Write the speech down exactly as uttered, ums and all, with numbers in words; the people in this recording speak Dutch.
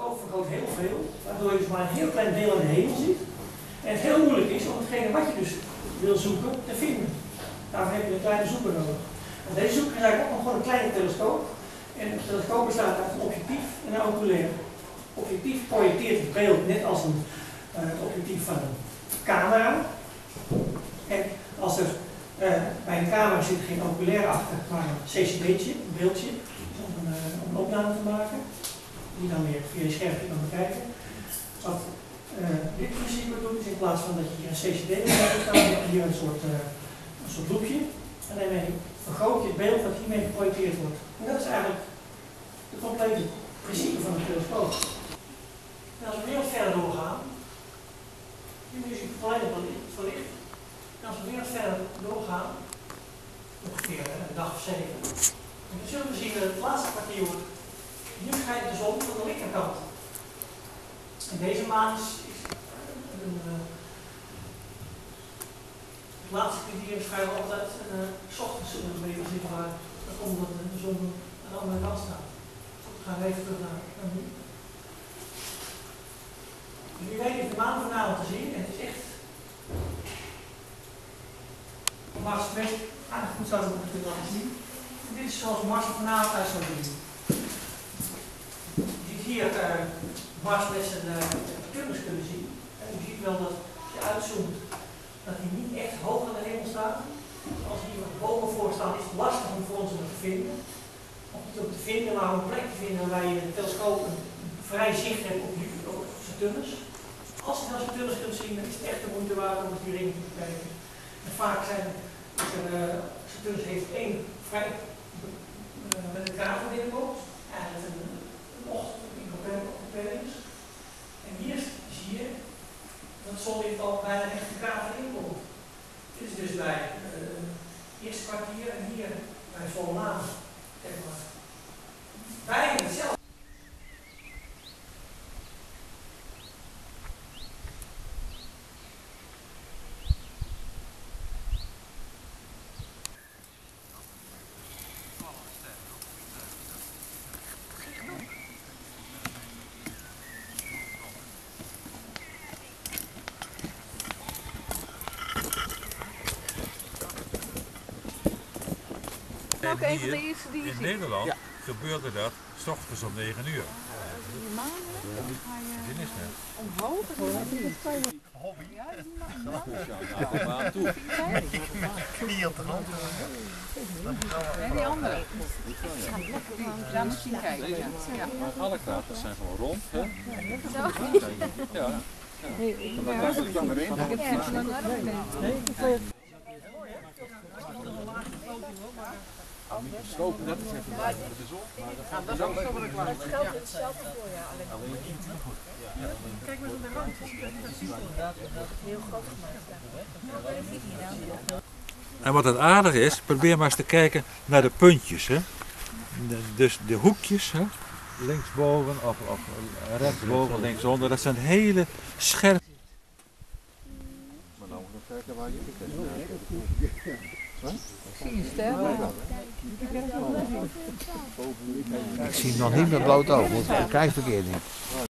telescoop vergroot heel veel, waardoor je dus maar een heel klein deel aan de hemel ziet. En het heel moeilijk is om hetgene wat je dus wil zoeken te vinden. Daarvoor heb je een kleine zoeker nodig. En deze zoeker is eigenlijk ook nog gewoon een kleine telescoop. En een telescoop bestaat uit een objectief en een oculair. Objectief projecteert het beeld net als een uh, objectief van een camera. En als er uh, bij een camera zit geen oculair achter, maar een C C D'tje, een beeldje, om een, uh, om een opname te maken, die dan weer via je schermpje kan bekijken. Wat uh, dit principe doet, is in plaats van dat je hier een C C D hebt staan, heb je hier een soort, uh, een soort loepje. En daarmee vergroot je het beeld wat hiermee geprojecteerd wordt. En dat is eigenlijk het complete principe van een telescoop. En als we weer wat verder doorgaan, nu is het volledig verlicht. En als we weer wat verder doorgaan, ongeveer een dag of zeven, dan zullen we zien dat het laatste kwartier wordt. Nu schijnt de zon van de linkerkant. En deze maan is, is een, uh, het laatste kwartier is vrijwel altijd uh, 's ochtends uh, zichtbaar, omdat de zon aan de andere kant staat. Goed, gaan we even terug naar, naar nu. Dus u weet de maan vanavond te zien en het is echt op Mars best aardig goed zouden we moeten laten zien. En dit is zoals Mars er vanavond uit zou zien. Je ziet hier uh, Mars met zijn uh, tunnels kunnen zien. En u ziet wel dat als je uitzoomt dat hij niet echt hoog aan de hemel staat. Als hier wat boven voor staan is het lastig om voor ons om te vinden. Of niet om te vinden, maar om een plek te vinden waar je een telescoop een vrij zicht hebt op, op zijn tunnels. Als je dan zijn tunnels kunt zien, dan is het echt de moeite waard om het hierin te kijken. En vaak zijn er, uh, zijn tunnels heeft één vrij uh, met een krater binnenkomt, eigenlijk een, een ocht in Copernicus. En hier zie je dat het zonlicht al bijna echt de krater inkomt. Dit is dus bij uh, het eerste kwartier en hier bij volle maan. Zeg maar. Bijna hetzelfde. Ook een van de eerste die je in ziet. Nederland ja. gebeurde dat 's ochtends om negen uur. Die maan, dan ga je Dit is net. omhoog. Hobby. Ja, die maan. Ja, maar toe. Knie op de grond. En die andere. Ja, misschien kijken. Ja. Ja. Maar alle kraters zijn gewoon rond, hè? Zo. Ja. Ja. Dat was het dan erin. Slopen, dat is even bij de zon. Maar dat gaat zo wel klaar. Het geldt hetzelfde voor, ja. Alleen kijk maar op de rand. Heel groot gemaakt. En wat het aardige is, probeer maar eens te kijken naar de puntjes. Hè? De, dus de hoekjes, hè? Linksboven of, of rechtsboven, linksonder, dat zijn hele scherpe. Maar dan moet je kijken waar je kijkt. Ik zie een ster. Ik zie nog niet met bloot oog, want ik kijk verkeerd niet.